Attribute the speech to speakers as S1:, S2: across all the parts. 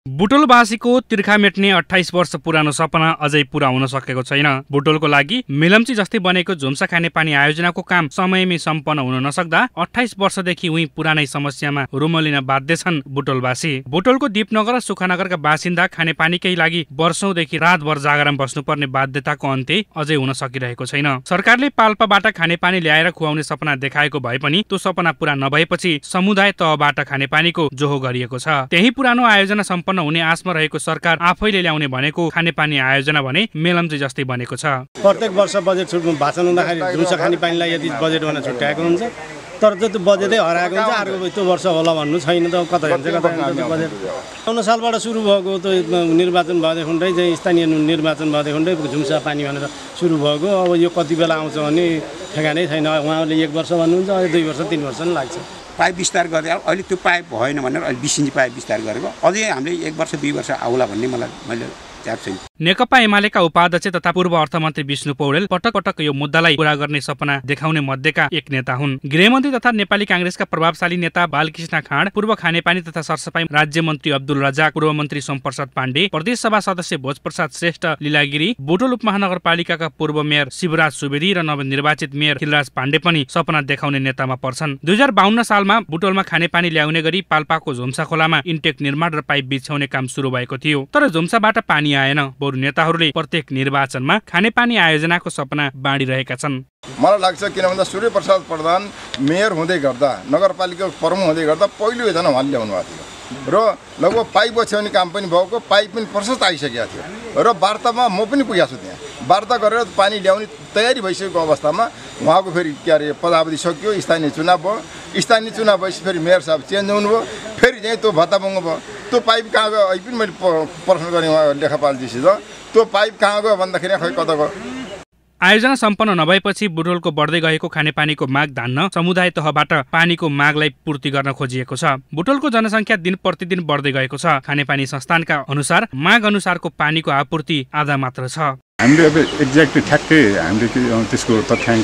S1: बुटोलवासीको तिर्खा मेट्ने 28 वर्ष पुरानो सपना अझै पूरा हुन सकेको छैन। बुटोलको लागि मेलम्ची जस्तै बनेको झुम्सा खानेपानी आयोजनाको काम समयमै सम्पन्न हुन नसक्दा 28 वर्षदेखि उही पुरानै समस्यामा रुमलिन बाध्य छन् बुटोलवासी। बुटोलको दीपनगर र सुखानगरका बासिन्दा खानेपानीकै लागि वर्षौंदेखि रातभर जागरण बस्नुपर्ने बाध्यताको अन्त्य अझै हुन सकिरहेको छैन। सरकारले पाल्पाबाट खानेपानी ल्याएर खुवाउने सपना देखाएको भए पनि त्यो सपना पूरा नभएपछि समुदाय तहबाट खानेपानीको जोहो गरिएको छ। त्यही पुरानो आयोजना हुने आशमा रहेको सरकार आफैले ल्याउने भनेको खानेपानी आयोजना भने मेलम्ची जस्तै बनेको छ।
S2: प्रत्येक वर्ष बजेट छुट्नु भाषण हुँदाखेरि झुम्सा खानेपानीलाई यति बजेट भनेर छुट्याएको हुन्छ, तर त्यो बजेटै हराएको हुन्छ। अर्को त्यो वर्ष होला भन्नु छैन त, कता हुन्छ कता बजेट। 19 सालबाट सुरु भएको त्यो निर्वाचन भएदेखि चाहिँ स्थानीय निर्वाचन भएदेखि झुम्सा पानी भनेर सुरु भएको। अब यो कति बेला आउँछ भने ठेगानै छैन। उहाँहरूले 1 वर्ष भन्नुहुन्छ, अहिले 2 वर्ष 3 वर्ष पनि लाग्छ।
S3: पाइप विस्तार गर्दै अहिले त्यो पाइप भएन भनेर अहिले 20 इन्ची पाइप विस्तार गरेको। अझै हामीले 1 वर्ष 2 वर्ष आउला भन्ने मैले चाप छैन।
S1: नेकपा एमालेका उपाध्यक्ष तथा पूर्व अर्थमन्त्री विष्णु पौडेल पटक पटक यो मुद्दालाई पूरा गर्ने सपना देखाउने मध्येका एक नेता हुन्। गृहमन्त्री तथा नेपाली कांग्रेसका प्रभावशाली नेता बालकृष्ण खाँड, पूर्व खानेपानी तथा सरसफाई राज्य मन्त्री अब्दुल रजाक, पूर्व मन्त्री सोमप्रसाद पाण्डे, प्रदेश सभा सदस्य भोजप्रसाद श्रेष्ठ लीलागिरी, बुटोल उपमहानगरपालिकाका पूर्व मेयर शिवराज सुवेदी र नवनिर्वाचित मेयर खिलराज पाण्डे पनि सपना देखाउने नेतामा पर्छन्। 2052 सालमा बुटोलमा खानेपानी ल्याउने गरी पाल्पाको झुम्सा खोलामा इन्टेक निर्माण र पाइप बिछ्याउने काम सुरु भएको थियो, तर झुम्साबाट पानी आएन। बरु नेताहरूले प्रत्येक निर्वाचनमा खानेपानी आयोजनाको सपना बाँडिरहेका छन्।
S4: मलाई लाग्छ किन भन्दा सूर्य प्रसाद प्रधान मेयर हुँदै गर्दा, नगरपालिकाको प्रमुख हुँदै गर्दा पहिलो योजना उहाँले ल्याउनु भएको थियो र लगभग पाइप बछ्याउने काम पनि भएको, पाइप पनि प्रशस्त आइसकेको थियो र वार्तामा म पनि पुगेको छु। त्यहाँ वार्ता गरेर पानी ल्याउने तयारी भइसकेको अवस्थामा उहाँको फेरि पदावधि सकियो, स्थानीय चुनाव भयो। स्थानीय चुनाव भएपछि फेरि मेयर साहब चेन्ज हुनुभयो, फेरि चाहिँ त्यो भत्ताभङ्ग भयो। त्यो पाइप कहाँ गयो अहिले पनि मैले प्रश्न गरेँ उहाँ लेखापालजीसित, त्यो पाइप कहाँ गयो भन्दाखेरि खै कता गयो।
S1: आयोजना सम्पन्न नभएपछि बुटोलको बढ्दै गएको खानेपानीको माग धान्न समुदाय तहबाट पानीको मागलाई पूर्ति गर्न खोजिएको छ। बुटोलको जनसङ्ख्या दिन प्रतिदिन बढ्दै गएको छ। खानेपानी संस्थानका अनुसार माग अनुसारको पानीको आपूर्ति आधा मात्र छ।
S5: हामीले अब एक्ज्याक्टली ठ्याक्कै हामीले त्यसको तथ्याङ्क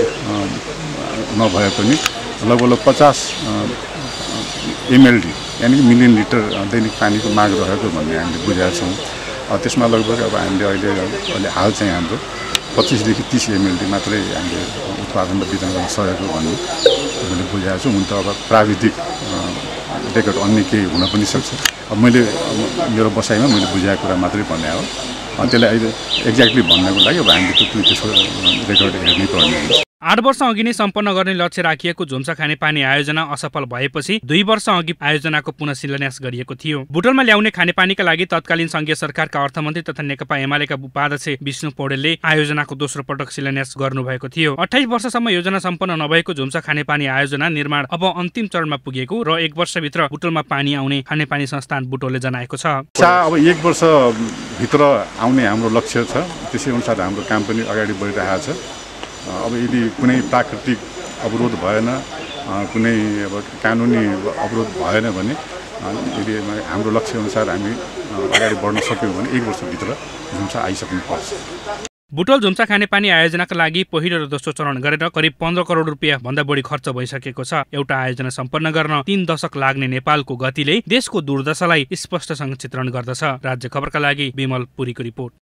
S5: नभए पनि लगभग 50 MLD यानि कि मिलियन लिटर दैनिक पानीको माग रहेको भन्ने हामीले बुझेका छौँ। त्यसमा लगभग अब हामीले अहिले हाल चाहिँ हाम्रो 25 देखि 30 MLD मात्रै हामीले उत्पादन र वितरण गर्न सकेको भन्ने मैले बुझेको छु। हुन त अब प्राविधिक रेकर्ड अन्य केही हुन पनि सक्छ। अब मैले मेरो बसाइमा मैले बुझेको कुरा मात्रै भने हो। त्यसलाई अहिले एक्ज्याक्टली भन्नको लागि अब हामीले त्यसको रेकर्ड हेर्नै पर्ने हुन्छ।
S1: 8 वर्ष अघि नै सम्पन्न गर्ने लक्ष्य राखिएको झुम्सा खानेपानी आयोजना असफल भएपछि 2 वर्ष अघि आयोजनाको पुनः शिलान्यास गरिएको थियो। बुटोलमा ल्याउने खानेपानीका लागि तत्कालीन संघीय सरकारका अर्थमन्त्री तथा नेकपा एमालेका उपाध्यक्ष विष्णु पौडेलले आयोजनाको दोस्रो पटक शिलान्यास गर्नुभएको थियो। 28 वर्षसम्म योजना सम्पन्न नभएको झुम्सा खानेपानी आयोजना निर्माण अब अन्तिम चरणमा पुगेको र 1 वर्षभित्र बुटोलमा पानी आउने खानेपानी संस्थान बुटोलले जनाएको छ।
S5: अब 1 वर्ष भित्र आउने हाम्रो लक्ष्य छ। त्यसै अनुसार हाम्रो काम पनि अगाडि बढिरहेको छ। अब यदि कुनै प्राकृतिक अवरोध भएन, कुनै अब कानुनी अवरोध भएन भने यदि हाम्रो लक्ष्य अनुसार हामी अगाडि बढ्न सक्यौँ भने 1 वर्षभित्र झुम्सा आइसक्नुपर्छ।
S1: बुटोल झुम्सा खानेपानी आयोजनाका लागि पहिलो र दोस्रो चरण गरेर करिब 15 करोड रुपियाँ भन्दा बढी खर्च भइसकेको छ। एउटा आयोजना सम्पन्न गर्न 3 दशक लाग्ने नेपालको गतिले देशको दुर्दशालाई स्पष्टसँग चित्रण गर्दछ। राज्य खबरका लागि विमल पुरीको रिपोर्ट।